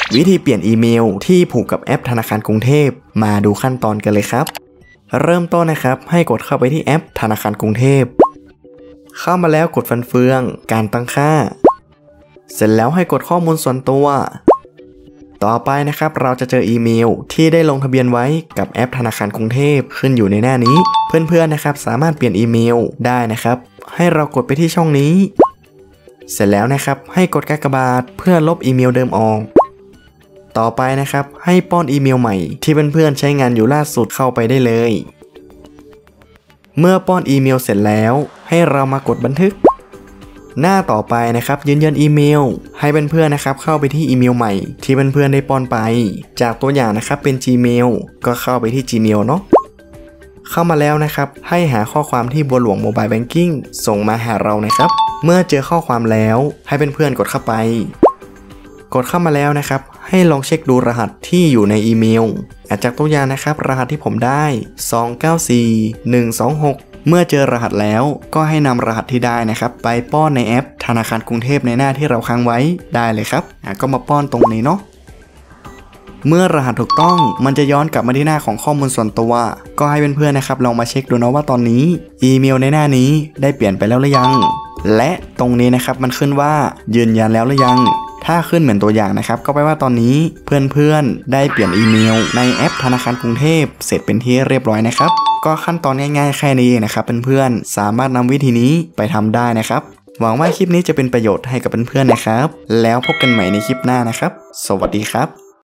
วิธีเปลี่ยนอีเมลที่ผูกกับแอปธนาคารกรุงเทพมาดูขั้นตอนกันเลยครับเริ่มต้นนะครับให้กดเข้าไปที่แอปธนาคารกรุงเทพเข้ามาแล้วกดฟันเฟืองการตั้งค่าเสร็จแล้วให้กดข้อมูลส่วนตัวต่อไปนะครับเราจะเจออีเมลที่ได้ลงทะเบียนไว้กับแอปธนาคารกรุงเทพขึ้นอยู่ในหน้านี้เพื่อนๆนะครับสามารถเปลี่ยนอีเมลได้นะครับให้เรากดไปที่ช่องนี้เสร็จแล้วนะครับให้กดกากบาทเพื่อลบอีเมลเดิมออกต่อไปนะครับให้ป้อนอีเมลใหม่ที่เพื่อนๆใช้งานอยู่ล่าสุดเข้าไปได้เลยเมื่อป้อนอีเมลเสร็จแล้วให้เรามากดบันทึกหน้าต่อไปนะครับยืนยันอีเมลให้เพื่อนๆนะครับเข้าไปที่อีเมลใหม่ที่เพื่อนๆได้ป้อนไปจากตัวอย่างนะครับเป็น Gmail ก็เข้าไปที่ Gmail เนาะเข้ามาแล้วนะครับให้หาข้อความที่บัวหลวงโมบายแบงกิ้งส่งมาหาเรานะครับเมื่อเจอข้อความแล้วให้เพื่อนๆกดเข้าไปกดเข้ามาแล้วนะครับให้ลองเช็คดูรหัสที่อยู่ในอีเมลจากตัวอย่างนะครับรหัสที่ผมได้294126เมื่อเจอรหัสแล้วก็ให้นำรหัสที่ได้นะครับไปป้อนในแอปธนาคารกรุงเทพในหน้าที่เราค้างไว้ได้เลยครับก็มาป้อนตรงนี้เนาะเมื่อรหัสถูกต้องมันจะย้อนกลับมาที่หน้าของข้อมูลส่วนตัวก็ให้เพื่อนๆนะครับลองมาเช็คดูนะว่าตอนนี้อีเมลในหน้านี้ได้เปลี่ยนไปแล้วหรือยังและตรงนี้นะครับมันขึ้นว่ายืนยันแล้วหรือยังถ้าขึ้นเหมือนตัวอย่างนะครับก็แปลว่าตอนนี้เพื่อนๆได้เปลี่ยนอีเมลในแอปธนาคารกรุงเทพเสร็จเป็นที่เรียบร้อยนะครับก็ขั้นตอนง่ายๆแค่นี้นะครับเพื่อนๆสามารถนำวิธีนี้ไปทำได้นะครับหวังว่าคลิปนี้จะเป็นประโยชน์ให้กับเพื่อนๆนะครับแล้วพบกันใหม่ในคลิปหน้านะครับสวัสดีครับ